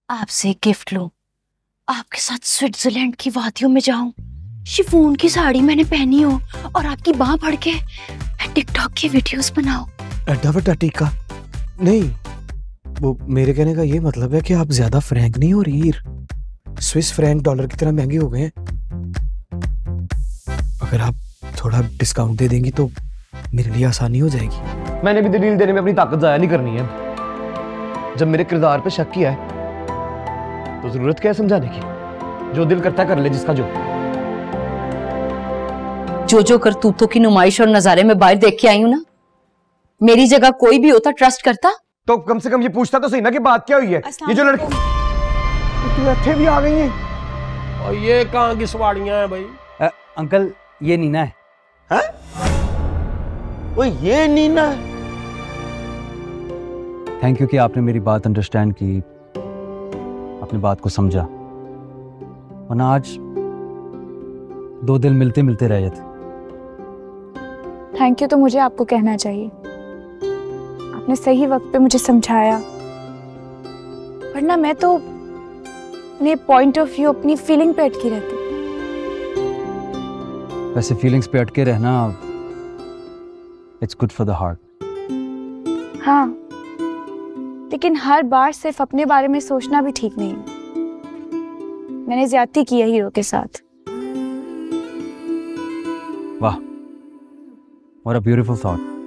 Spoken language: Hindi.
आपसे गिफ्ट लूं, आपके साथ स्विट्जरलैंड की वादियों में जाऊं, शिफॉन की साड़ी मैंने पहनी हो और आपकी बाह पड़ के मैं टिकटॉक की वीडियोस बनाऊं। एड्डा वड्डा टीका नहीं, वो मेरे कहने का ये मतलब है कि आप ज्यादा फ्रैंक नहीं हो रही। स्विस फ्रैंक डॉलर की तरह महंगे हो गए हैं। अगर आप थोड़ा डिस्काउंट दे देंगी तो मेरे लिए आसानी हो जाएगी। मैंने भी दलील देने में अपनी ताकत जाया नहीं करनी है। जब मेरे किरदार पे शक किया है तो जरूरत क्या है समझाने की? जो दिल करता है कर ले, जिसका जो करतूतों की नुमाइश और नजारे में बाहर देख के आई हूं ना, मेरी जगह कोई भी होता ट्रस्ट करता तो कम से कम ये पूछता तो सही ना कि बात क्या हुई है। ये जो लड़की इतने भी आ गई हैं। और ये कहाँ की सवाड़ियां हैं भाई? अंकल ये नीना है। हैं? वो ये नीना है? थैंक यू कि आपने मेरी बात अंडरस्टैंड की, अपनी बात को समझा, वरना आज दो दिल मिलते मिलते रह जाते। थैंक यू तो मुझे आपको कहना चाहिए, आपने सही वक्त पे मुझे समझाया, वरना मैं तो अपने पॉइंट ऑफ व्यू, अपनी फीलिंग पे अटकी रहती। वैसे फीलिंग्स पे अटके रहना it's good for the heart. हाँ, लेकिन हर बार सिर्फ अपने बारे में सोचना भी ठीक नहीं। मैंने ज्यादती की है हीरो के साथ। वाह, व्हाट अ ब्यूटीफुल थॉट।